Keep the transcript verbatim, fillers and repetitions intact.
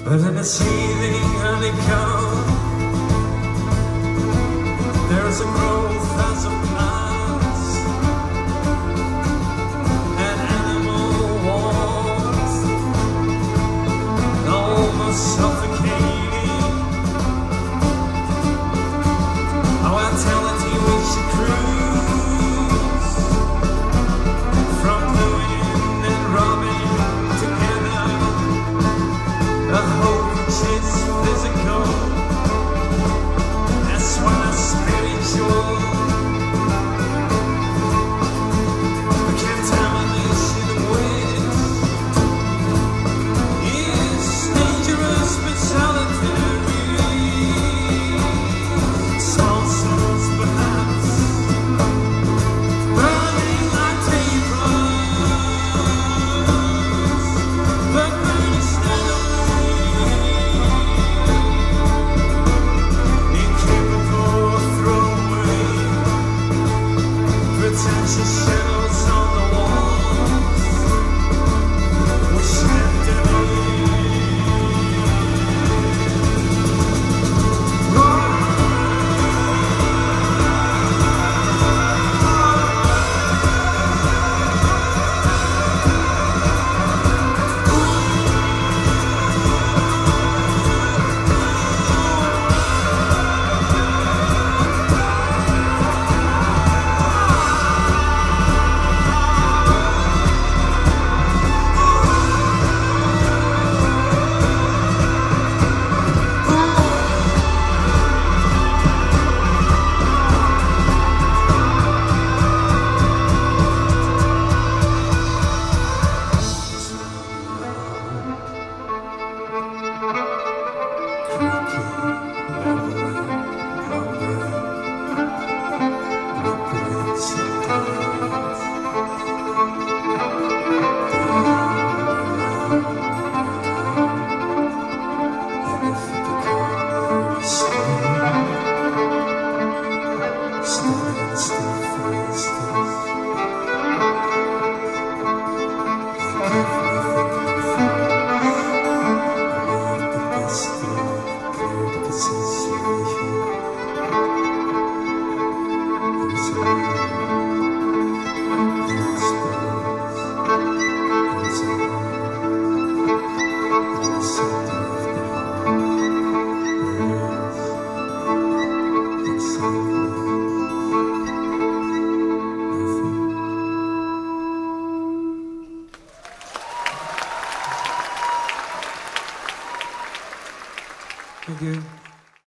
But in a seething honeycomb, there's a growth as of plants and animal warmth, almost suffocating. Oh, I tell it to you, we should cruise from doing and robbing together. A hope which is physical, that's when I spiritual. The contamination with is dangerous but solitary. Small souls perhaps, burning like tapers, but burning steadily. Incapable of throwaway pretentious shadows on the walls, which left in Thank you.